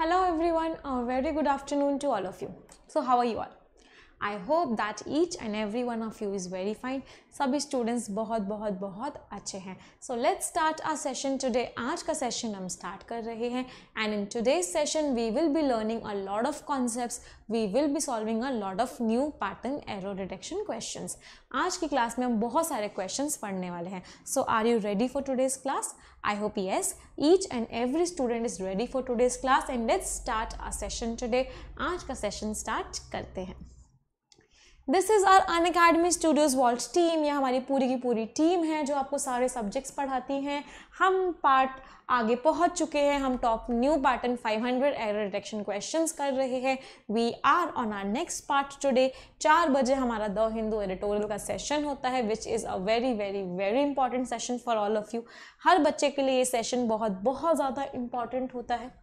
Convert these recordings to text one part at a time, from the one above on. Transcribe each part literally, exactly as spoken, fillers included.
Hello everyone, a very good afternoon to all of you. So how are you all? I hope that each and every one of you is very fine. सभी students बहुत बहुत बहुत अच्छे हैं. So let's start our session today. आज का session हम start कर रहे हैं and in today's session we will be learning a lot of concepts. We will be solving a lot of new pattern error detection questions. आज की class में हम बहुत सारे questions पढ़ने वाले हैं. So are you ready for today's class? I hope yes. Each and every student is ready for today's class and let's start our session today. आज का सेशन स्टार्ट करते हैं. This is our Unacademy studios vault team. यह हमारी पूरी की पूरी team है जो आपको सारे सब्जेक्ट्स पढ़ाती हैं. हम पार्ट आगे पहुंच चुके हैं. हम top new pattern five hundred error detection questions कर रहे हैं. We are on our next part today. चार बजे हमारा द हिंदू एडिटोरियल का सेशन होता है which is a very very very important session for all of you. हर बच्चे के लिए ये सेशन बहुत बहुत ज़्यादा इंपॉर्टेंट होता है.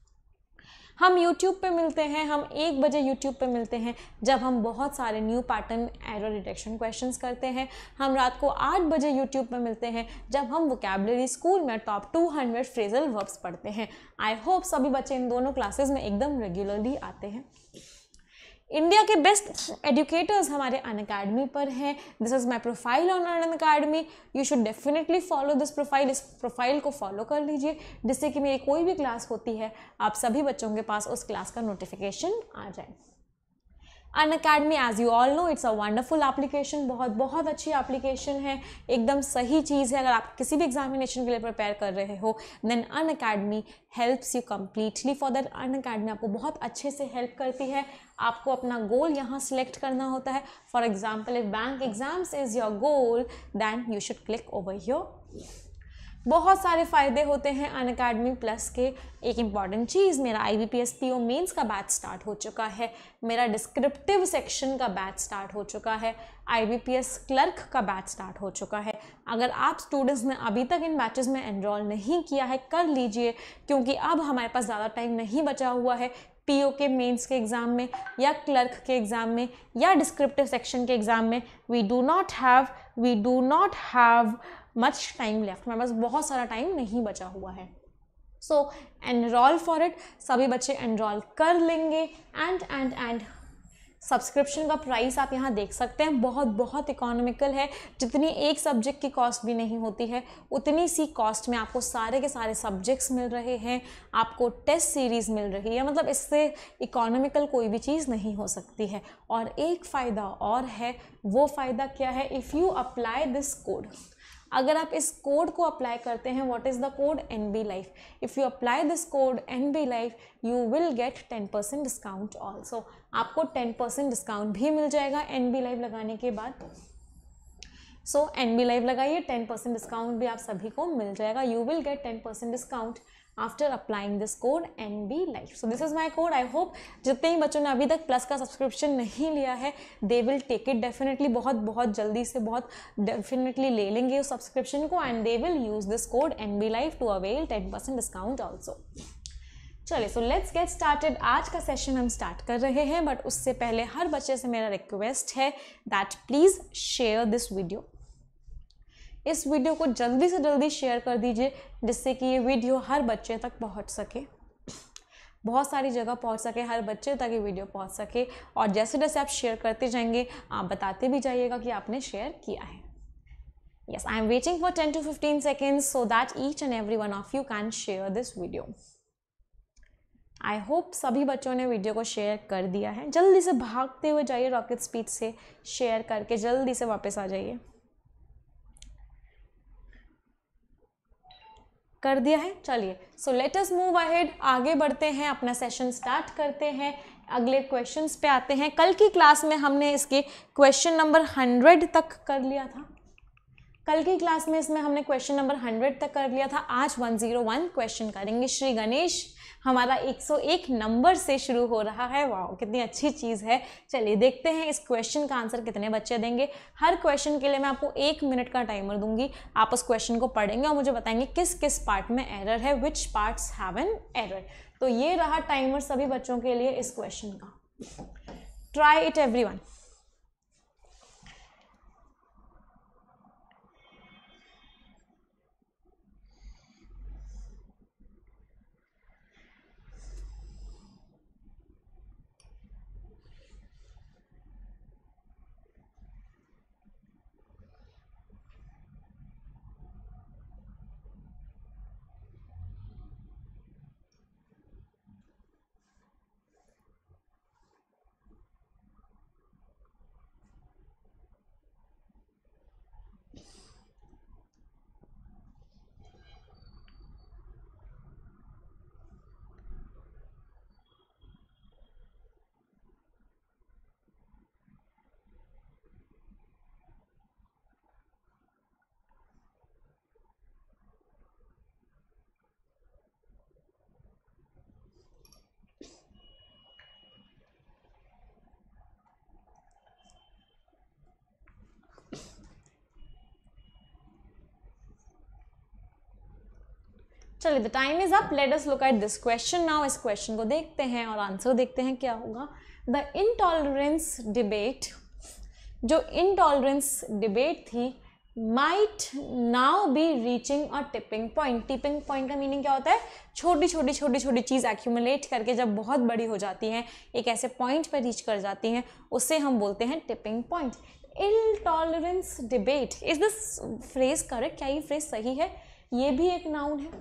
हम YouTube पे मिलते हैं. हम एक बजे YouTube पे मिलते हैं जब हम बहुत सारे new pattern error detection questions करते हैं. हम रात को आठ बजे YouTube पे मिलते हैं जब हम वोकैबुलरी स्कूल में top two hundred phrasal verbs पढ़ते हैं. आई होप सभी बच्चे इन दोनों क्लासेस में एकदम रेगुलरली आते हैं. इंडिया के बेस्ट एजुकेटर्स हमारे अनअकैडमी पर हैं. This is my profile on Unacademy. You should definitely follow this profile. इस प्रोफाइल को फॉलो कर लीजिए जिससे कि मेरी कोई भी क्लास होती है आप सभी बच्चों के पास उस क्लास का नोटिफिकेशन आ जाए. Unacademy as you all know it's a wonderful application. बहुत बहुत अच्छी एप्लीकेशन है. एकदम सही चीज़ है. अगर आप किसी भी एग्जामिनेशन के लिए प्रिपेयर कर रहे हो then Unacademy helps you completely for that. Unacademy आपको बहुत अच्छे से हेल्प करती है. आपको अपना गोल यहाँ सिलेक्ट करना होता है. For example if bank exams is your goal then you should click over your. बहुत सारे फ़ायदे होते हैं अनअकैडमी प्लस के. एक इम्पॉर्टेंट चीज़, मेरा I B P S P O mains का बैच स्टार्ट हो चुका है. मेरा डिस्क्रिप्टिव सेक्शन का बैच स्टार्ट हो चुका है. I B P S clerk का बैच स्टार्ट हो चुका है. अगर आप स्टूडेंट्स ने अभी तक इन बैचेस में एनरोल नहीं किया है कर लीजिए क्योंकि अब हमारे पास ज़्यादा टाइम नहीं बचा हुआ है. पीओ के मेंस के एग्ज़ाम में या क्लर्क के एग्ज़ाम में या डिस्क्रिप्टिव सेक्शन के एग्ज़ाम में we do not have we do not have much time left. हमारे पास बहुत सारा टाइम नहीं बचा हुआ है. So enrol for it. सभी बच्चे एनरोल कर लेंगे. एंड एंड एंड सब्सक्रिप्शन का प्राइस आप यहाँ देख सकते हैं. बहुत बहुत इकोनॉमिकल है. जितनी एक सब्जेक्ट की कॉस्ट भी नहीं होती है उतनी सी कॉस्ट में आपको सारे के सारे सब्जेक्ट्स मिल रहे हैं. आपको टेस्ट सीरीज़ मिल रही है. मतलब इससे इकोनॉमिकल कोई भी चीज़ नहीं हो सकती है. और एक फ़ायदा और है. वो फ़ायदा क्या है? If you apply this code, अगर आप इस कोड को अप्लाई करते हैं, what is the code? N B life. If you apply this code N B life you will get ten percent discount also. आपको टेन परसेंट डिस्काउंट भी मिल जाएगा एन बी लाइफ लगाने के बाद. सो एन बी लाइफ लगाइए, ten percent discount भी आप सभी को मिल जाएगा. You will get ten percent discount after applying this code N B life. So this is my code. I hope जितने ही बच्चों ने अभी तक प्लस का सब्सक्रिप्शन नहीं लिया है they will take it definitely. बहुत बहुत जल्दी से बहुत डेफिनेटली ले लेंगे उस सब्सक्रिप्शन को and they will use this code N B life to avail ten percent discount also. चलिए सो लेट्स गेट स्टार्टेड. आज का सेशन हम स्टार्ट कर रहे हैं बट उससे पहले हर बच्चे से मेरा रिक्वेस्ट है that please share this video. इस वीडियो को जल्दी से जल्दी शेयर कर दीजिए जिससे कि ये वीडियो हर बच्चे तक पहुंच सके, बहुत सारी जगह पहुंच सके, हर बच्चे तक ये वीडियो पहुंच सके. और जैसे जैसे आप शेयर करते जाएंगे आप बताते भी जाइएगा कि आपने शेयर किया है. Yes, I am waiting for ten to fifteen seconds so that each and every one of you can share this video. I hope सभी बच्चों ने वीडियो को शेयर कर दिया है. जल्दी से भागते हुए जाइए रॉकेट स्पीड से, शेयर करके जल्दी से वापस आ जाइए. कर दिया है. चलिए so let us move ahead. आगे बढ़ते हैं, अपना सेशन स्टार्ट करते हैं. अगले क्वेश्चंस पे आते हैं. कल की क्लास में हमने इसके क्वेश्चन नंबर हंड्रेड तक कर लिया था. कल की क्लास में इसमें हमने क्वेश्चन नंबर हंड्रेड तक कर लिया था. आज वन ज़ीरो वन क्वेश्चन करेंगे. श्री गणेश हमारा एक सौ एक नंबर से शुरू हो रहा है. वाह कितनी अच्छी चीज़ है. चलिए देखते हैं इस क्वेश्चन का आंसर कितने बच्चे देंगे. हर क्वेश्चन के लिए मैं आपको एक मिनट का टाइमर दूंगी. आप उस क्वेश्चन को पढ़ेंगे और मुझे बताएंगे किस किस पार्ट में एरर है, which parts have an error. तो ये रहा टाइमर सभी बच्चों के लिए इस क्वेश्चन का. Try it everyone. चलिए, the time is up, let us look at this question now. इस क्वेश्चन को देखते हैं और आंसर देखते हैं क्या होगा। द इनटॉलरेंस डिबेट, जो इनटॉलरेंस डिबेट थी, might now be reaching a tipping point. Tipping point का मीनिंग क्या होता है? छोटी छोटी छोटी छोटी चीज़ एक्यूमुलेट करके जब बहुत बड़ी हो जाती हैं, एक ऐसे पॉइंट पर रीच कर जाती हैं, उससे हम बोलते हैं tipping point. Intolerance debate, is this phrase correct? क्या ये फ्रेज सही है? ये भी एक नाउन है।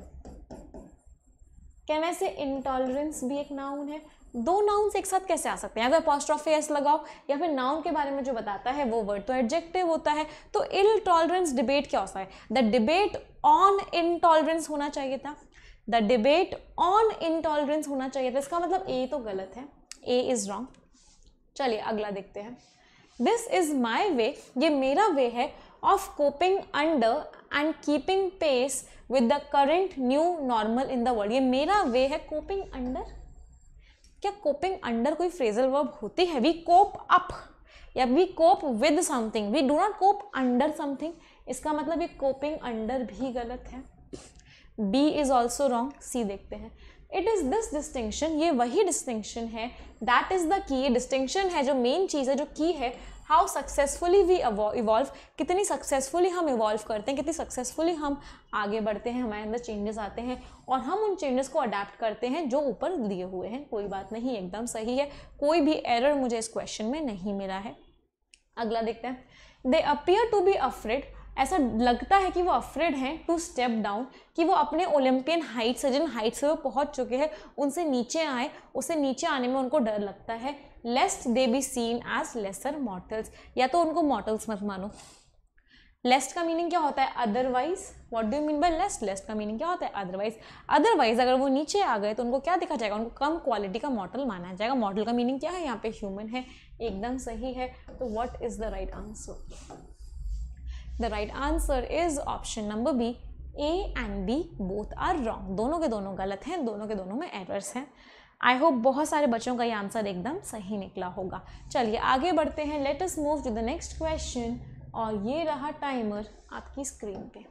कैन ऐसे इनटॉलरेंस भी एक नाउन है? दो नाउन्स एक साथ कैसे आ सकते हैं? अगर अपॉस्ट्रोफी एस लगाओ या फिर नाउन के बारे में जो बताता है वो वर्ड तो एडजेक्टिव होता है। तो इनटॉलरेंस डिबेट क्या होता है? द डिबेट ऑन इनटॉलरेंस होना चाहिए था। द डिबेट ऑन इनटॉलरेंस होना चाहिए था। इसका मतलब ए तो गलत है, ए इज रॉन्ग। चलिए अगला देखते हैं। दिस इज माई वे, ये मेरा वे है, of coping under and keeping pace with the current new normal in the world. ये मेरा वे है। कोपिंग अंडर, क्या कोपिंग अंडर कोई फ्रेजल वर्ब होती है? वी कोप अप या we cope with something, we do not cope under something. इसका मतलब ये कोपिंग अंडर भी गलत है। B is also wrong. C देखते हैं। इट इज दिस डिस्टिंक्शन, ये वही डिस्टिंक्शन है, दैट इज द की। ये डिस्टिंक्शन है जो मेन चीज़ है, जो की है। हाउ सक्सेसफुली वी इवॉल्व, कितनी सक्सेसफुली हम इवॉल्व करते हैं, कितनी सक्सेसफुली हम आगे बढ़ते हैं, हमारे अंदर चेंजेस आते हैं और हम उन चेंजेस को अडेप्ट करते हैं जो ऊपर दिए हुए हैं। कोई बात नहीं, एकदम सही है, कोई भी एरर मुझे इस क्वेश्चन में नहीं मिला है। अगला देखते हैं। They appear to be afraid, ऐसा लगता है कि वो अफ्रेड हैं, टू स्टेप डाउन, कि वो अपने ओलंपियन हाइट से, जिन हाइट से वो पहुंच चुके हैं, उनसे नीचे आए, उससे नीचे आने में उनको डर लगता है। Lest they be seen as lesser mortals, या तो उनको मॉर्टल्स मत मानो। लेस्ट का मीनिंग क्या होता है? Otherwise. What do you mean by lest? Lest का मीनिंग क्या होता है? अदरवाइज। अदरवाइज अगर वो नीचे आ गए तो उनको क्या देखा जाएगा? उनको कम क्वालिटी का मॉडल माना जाएगा। मॉडल का मीनिंग क्या है? यहाँ पे ह्यूमन है, एकदम सही है। तो what is the right answer? The right answer is option number B, A and B both are wrong. दोनों के दोनों गलत हैं, दोनों के दोनों में एरर्स हैं। आई होप बहुत सारे बच्चों का ये आंसर एकदम सही निकला होगा। चलिए आगे बढ़ते हैं। Let us move to the next question. और ये रहा टाइमर आपकी स्क्रीन पे।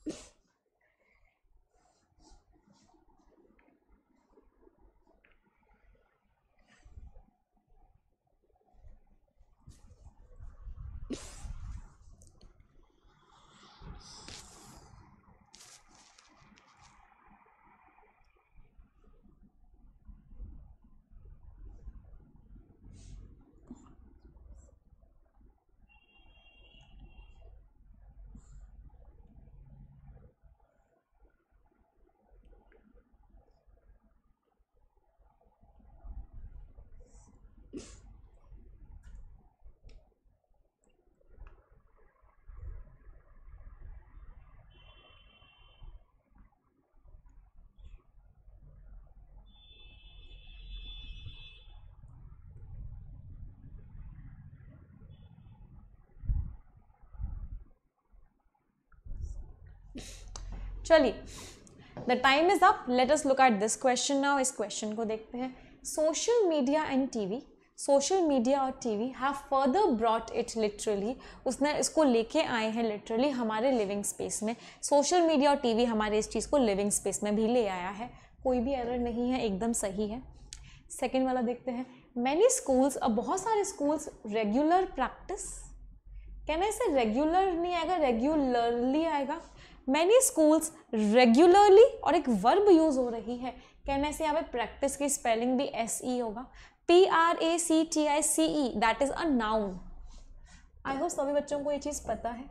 चलिए, the time is up, let us look at this question now. इस क्वेश्चन को देखते हैं। Social media and TV, social media और TV have further brought it literally, उसने इसको लेके आए हैं लिटरली हमारे लिविंग स्पेस में। सोशल मीडिया और टीवी हमारे इस चीज़ को लिविंग स्पेस में भी ले आया है। कोई भी एरर नहीं है, एकदम सही है। सेकेंड वाला देखते हैं। मैनी स्कूल्स, अब बहुत सारे स्कूल्स रेगुलर प्रैक्टिस, कहना इसे रेगुलर नहीं आएगा, रेगुलरली आएगा। मैनी स्कूल्स रेगुलरली, और एक वर्ब यूज हो रही है, कहने से यहाँ पे प्रैक्टिस की स्पेलिंग भी एस ई होगा, P R A C T I C E, that is a noun. I hope सभी बच्चों को ये चीज़ पता है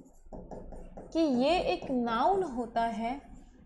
कि ये एक नाउन होता है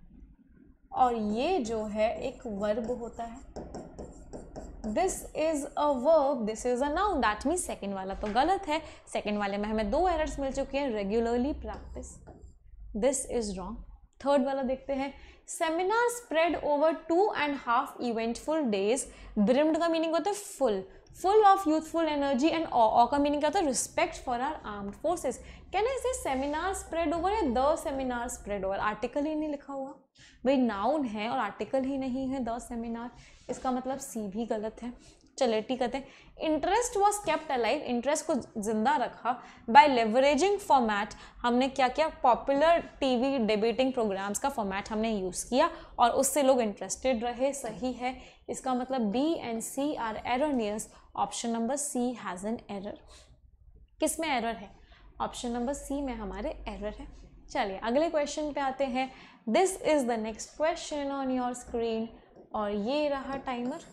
और ये जो है एक वर्ब होता है। This is a verb, this is a noun, that means second वाला तो गलत है। सेकेंड वाले में हमें दो एरर्स मिल चुके हैं, regularly practice, this is wrong. Third वाला देखते हैं। Seminar spread over two and half eventful days, brimmed का मीनिंग होता है full, full of youthful energy, and awe का मीनिंग क्या होता है? Respect for our armed forces. कहना इसे सेमिनार स्प्रेड ओवर या the seminar spread over, article ही नहीं लिखा हुआ भाई, नाउन है और आर्टिकल ही नहीं है द सेमिनार, इसका मतलब सी भी गलत है। चलिए ठीक कहते हैं, interest was kept alive, interest को जिंदा रखा बाय लेवरेजिंग फॉर्मेट, हमने क्या किया, पॉपुलर टीवी डिबेटिंग प्रोग्राम्स का फॉर्मेट हमने यूज़ किया और उससे लोग इंटरेस्टेड रहे, सही है। इसका मतलब B and C are erroneous, option number C has an error. किस में एरर है? ऑप्शन नंबर सी में हमारे एरर है। चलिए अगले क्वेश्चन पे आते हैं। This is the next question on your screen और ये रहा timer.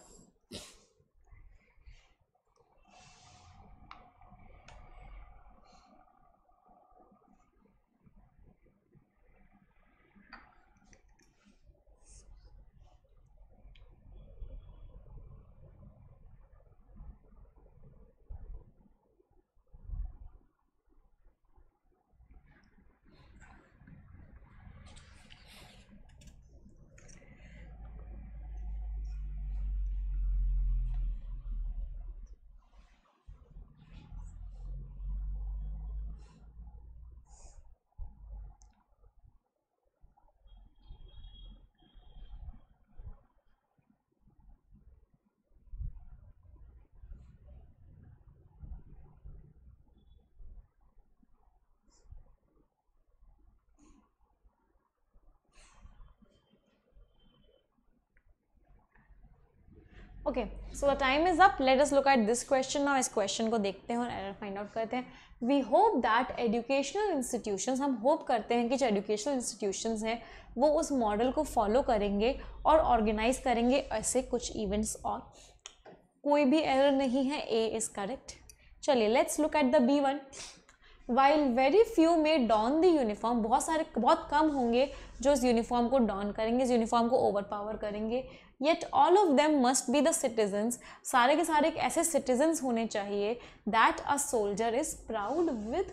Okay, so the time is up, let us look at this question now. इस क्वेश्चन को देखते हैं और एरर फाइंड आउट करते हैं। We hope that educational institutions, हम होप करते हैं कि जो एजुकेशनल इंस्टीट्यूशंस हैं वो उस मॉडल को फॉलो करेंगे और ऑर्गेनाइज करेंगे ऐसे कुछ इवेंट्स, और कोई भी एरर नहीं है, ए इज करेक्ट। चलिए let's look at the B one. While very few में डॉन द यूनिफॉर्म, बहुत सारे बहुत कम होंगे जो इस यूनिफॉर्म को डॉन करेंगे, इस यूनिफॉर्म को ओवर पावर करेंगे। Yet all of them must be the citizens, सारे के सारे एक ऐसे सिटीजन्स होने चाहिए that a soldier is proud with,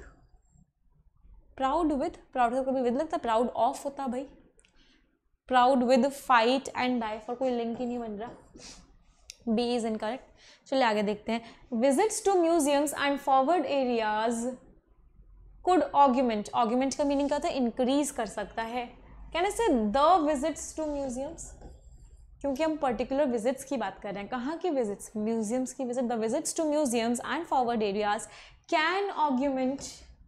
proud with, proud से कभी विद लगता, प्राउड ऑफ होता भाई, proud with fight and die for, कोई लिंक ही नहीं बन रहा। B is incorrect. चलिए आगे देखते हैं। Visits to museums and forward areas could augment, augment का मीनिंग क्या होता है, इंक्रीज कर सकता है। कैन आई से द विजिट्स टू म्यूजियम्स, क्योंकि हम पर्टिकुलर विजिट्स की बात कर रहे हैं, कहाँ की विजिट्स, म्यूजियम्स की visit. The visits to museums and forward areas can augment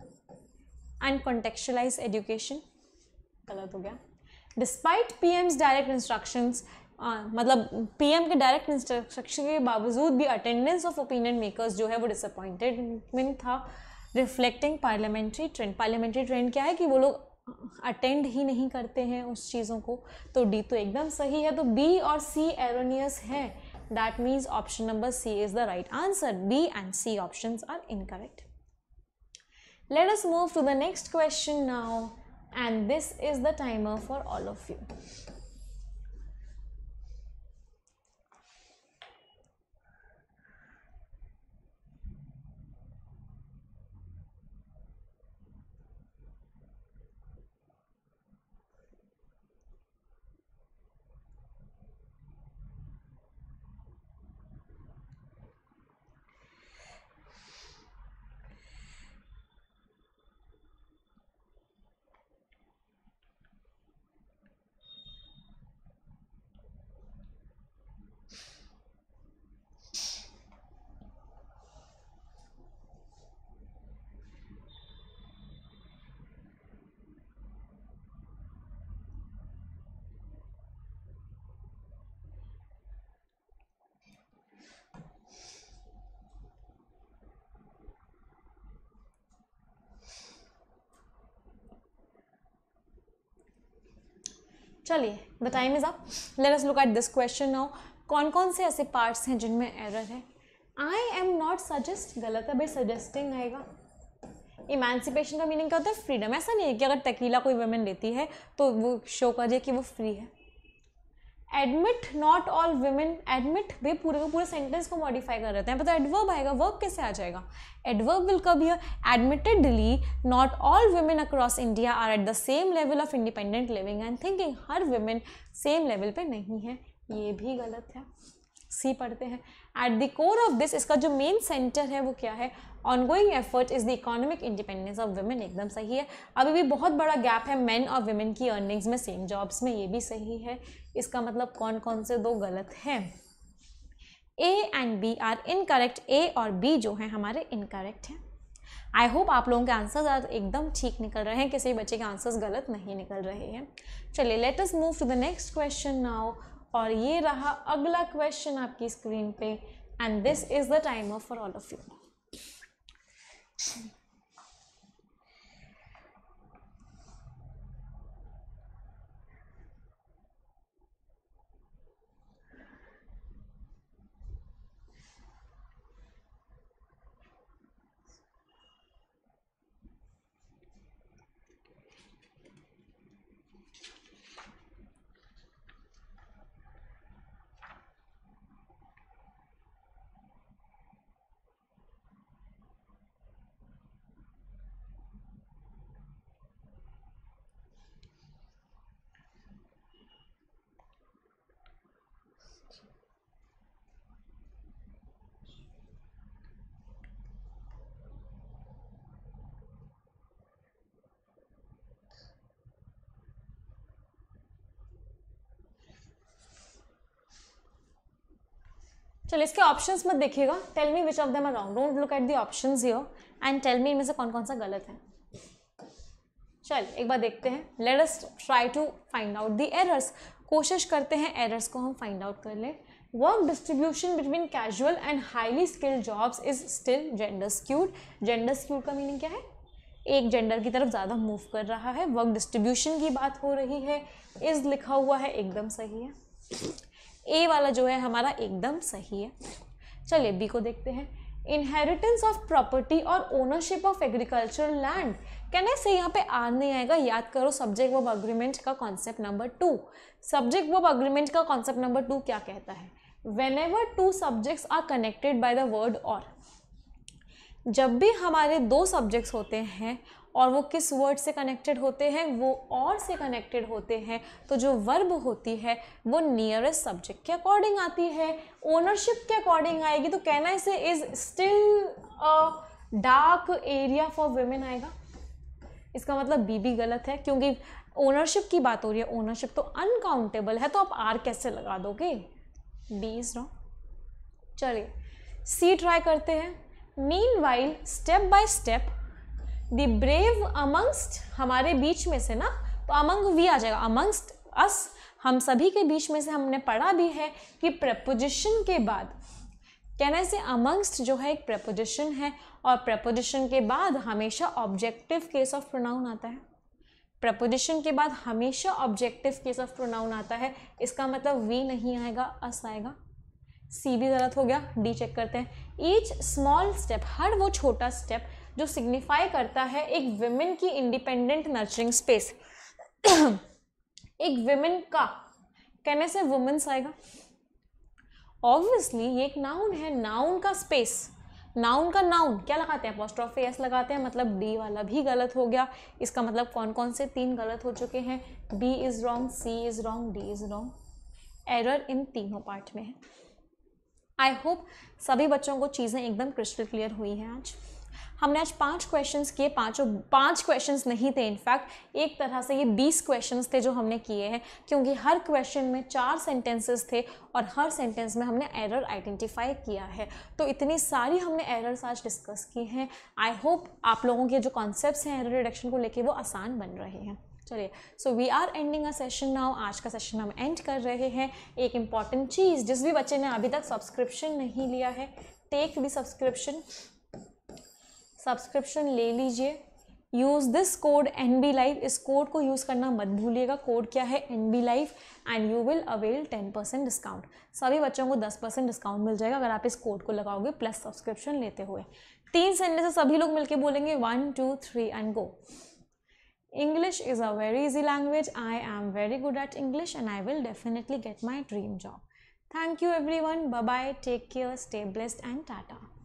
and contextualize education, गलत हो गया। Despite P M's direct instructions, मतलब पीएम के डायरेक्ट इंस्ट्रक्शन के बावजूद भी अटेंडेंस ऑफ ओपिनियन मेकर्स जो है वो डिसअपॉइंटेडमेंट था। Reflecting parliamentary trend, parliamentary trend क्या है कि वो लोग अटेंड ही नहीं करते हैं उस चीज़ों को, तो डी तो एकदम सही है। तो बी और सी एरोनियस है, that means option number C is the right answer. B and C options are incorrect. Let us move to the next question now and this is the timer for all of you. चलिए the time is up, let us look at this question now. कौन कौन से ऐसे parts हैं जिनमें error है? I am not suggest, गलत है भाई, सजेस्टिंग आएगा। इमेंसिपेशन का मीनिंग क्या होता है? फ्रीडम। ऐसा नहीं है कि अगर टकीला कोई वुमेन लेती है तो वो शो करे कि वो फ्री है। Admit not all women, admit भाई पूरे को पूरे सेंटेंस को मॉडिफाई कर देते हैं, पता एडवर्ब आएगा, वर्ब कैसे आ जाएगा? Adverb will come here? Admittedly not all women across India are at the same level of independent living and thinking, हर वुमेन सेम लेवल पे नहीं है, ये भी गलत है। सी पढ़ते हैं। At the core of this, इसका जो मेन सेंटर है वो क्या है? Ongoing effort is the economic independence of women, एकदम सही है। अभी भी बहुत बड़ा गैप है मेन और वुमेन की अर्निंग्स में सेम जॉब्स में, ये भी सही है। इसका मतलब कौन कौन से दो गलत हैं? A and B are incorrect, A और बी जो है हमारे इनकरेक्ट हैं। आई होप आप लोगों के आंसर्स आज एकदम ठीक निकल रहे हैं, किसी बच्चे के आंसर्स गलत नहीं निकल रहे हैं। चलिए let us move to the next question now, और ये रहा अगला क्वेश्चन आपकी स्क्रीन पे, and this is the timer for all of you. चलिए इसके ऑप्शंस मत देखिएगा, tell me which of them are wrong, don't look at the options here and tell me इनमें से कौन कौन सा गलत है। चल एक बार देखते हैं, let us try to find out the errors, कोशिश करते हैं एरर्स को हम फाइंड आउट कर लें। Work distribution between casual and highly skilled jobs is still gender skewed. Gender skewed का मीनिंग क्या है? एक जेंडर की तरफ ज़्यादा मूव कर रहा है। वर्क डिस्ट्रीब्यूशन की बात हो रही है, इज लिखा हुआ है, एकदम सही है। ए वाला जो है हमारा एकदम सही है। चलिए बी को देखते हैं। इनहेरिटेंस ऑफ प्रॉपर्टी और ओनरशिप ऑफ एग्रीकल्चरल लैंड, कहने से यहाँ पे आर नहीं आएगा, याद करो सब्जेक्ट वर्ब अग्रीमेंट का concept number two. Subject verb agreement का कॉन्सेप्ट नंबर टू क्या कहता है? Whenever two subjects are connected by the word और, जब भी हमारे दो सब्जेक्ट्स होते हैं और वो किस वर्ड से कनेक्टेड होते हैं? वो और से कनेक्टेड होते हैं, तो जो वर्ब होती है वो नियरेस्ट सब्जेक्ट के अकॉर्डिंग आती है, ओनरशिप के अकॉर्डिंग आएगी। तो कहना इसे is still a dark area for women आएगा। इसका मतलब बी भी गलत है, क्योंकि ओनरशिप की बात हो रही है, ओनरशिप तो अनकाउंटेबल है, तो आप आर कैसे लगा दोगे? B is wrong. चलिए सी ट्राई करते हैं। Meanwhile step by step the brave amongst, हमारे बीच में से ना, तो अमंग वी आ जाएगा, अमंगस्ट अस, हम सभी के बीच में से। हमने पढ़ा भी है कि प्रेपोजिशन के बाद, कहने से अमंगस्ट जो है एक प्रेपोजिशन है, और प्रेपोजिशन के बाद हमेशा ऑब्जेक्टिव केस ऑफ प्रोनाउन आता है। प्रेपोजिशन के बाद हमेशा ऑब्जेक्टिव केस ऑफ प्रोनाउन आता है, इसका मतलब वी नहीं आएगा, अस आएगा। सी भी गलत हो गया। डी चेक करते हैं। ईच स्मॉल स्टेप, हर वो छोटा स्टेप जो सिग्निफाई करता है एक विमेन की इंडिपेंडेंट नर्चरिंग स्पेस। एक विमेन का, कहने से वुमेन्स आएगा। ऑब्वियसली ये एक नाउन है, नाउन का स्पेस, नाउन का नाउन क्या लगाते हैं? अपोस्ट्रोफी एस लगाते हैं, मतलब डी वाला भी गलत हो गया। इसका मतलब कौन कौन से तीन गलत हो चुके हैं? B is wrong, C is wrong, D is wrong. Error इन तीनों पार्ट में है। आई होप सभी बच्चों को चीज़ें एकदम क्रिस्टल क्लियर हुई हैं। आज हमने आज पांच क्वेश्चंस किए, पांचों पांच क्वेश्चंस नहीं थे, इनफैक्ट एक तरह से ये बीस क्वेश्चंस थे जो हमने किए हैं, क्योंकि हर क्वेश्चन में चार सेंटेंसेस थे और हर सेंटेंस में हमने एरर आइडेंटिफाई किया है। तो इतनी सारी हमने एरर्स आज डिस्कस की हैं। आई होप आप लोगों के जो कॉन्सेप्ट्स हैं एरर रिडक्शन को लेके वो आसान बन रहे हैं। चलिए, so we are ending a session now. आज का सेशन हम एंड कर रहे हैं। एक इम्पॉर्टेंट चीज़, जिस भी बच्चे ने अभी तक सब्सक्रिप्शन नहीं लिया है, टेक द सब्सक्रिप्शन, सब्सक्रिप्शन ले लीजिए। Use this code N B live, इस कोड को यूज़ करना मत भूलिएगा। कोड क्या है? N B live, and you will avail ten percent discount. सभी बच्चों को दस परसेंट डिस्काउंट मिल जाएगा अगर आप इस कोड को लगाओगे प्लस सब्सक्रिप्शन लेते हुए। तीन सेंटेंस सभी लोग मिलके बोलेंगे, one two three and go. English is a very easy language. I am very good at English and I will definitely get my dream job. Thank you everyone. Bye bye. Take care. Stay blessed and tata.